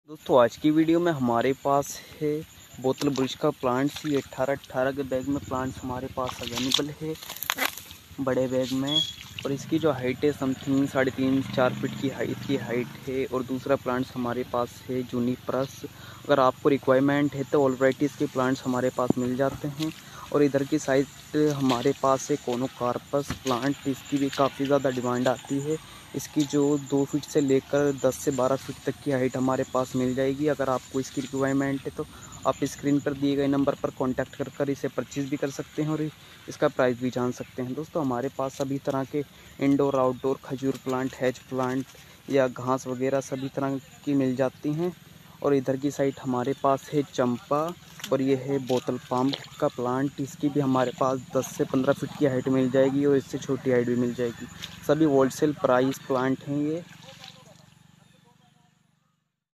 दोस्तों आज की वीडियो में हमारे पास है बोतल ब्रिज का प्लांट्स। ये 18 के बैग में प्लांट्स हमारे पास अवेलेबल है बड़े बैग में। और इसकी जो हाइट है समथिंग 3.5-4 फीट की हाइट है। और दूसरा प्लांट्स हमारे पास है जूनिपर्स। अगर आपको रिक्वायरमेंट है तो ऑल वैराइटीज़ के प्लांट्स हमारे पास मिल जाते हैं। और इधर की साइड हमारे पास है कोनोकार्पस प्लांट। इसकी भी काफ़ी ज़्यादा डिमांड आती है। इसकी जो 2 फीट से लेकर 10 से 12 फीट तक की हाइट हमारे पास मिल जाएगी। अगर आपको इसकी रिक्वायरमेंट है तो आप स्क्रीन पर दिए गए नंबर पर कांटेक्ट कर इसे परचेज़ भी कर सकते हैं और इसका प्राइस भी जान सकते हैं। दोस्तों हमारे पास सभी तरह के इंडोर आउटडोर खजूर प्लांट, हैज प्लांट या घास वगैरह सभी तरह की मिल जाती हैं। और इधर की साइड हमारे पास है चंपा और ये है बोतल पाम का प्लांट। इसकी भी हमारे पास 10 से 15 फीट की हाइट मिल जाएगी और इससे छोटी हाइट भी मिल जाएगी। सभी होलसेल प्राइस प्लांट हैं ये।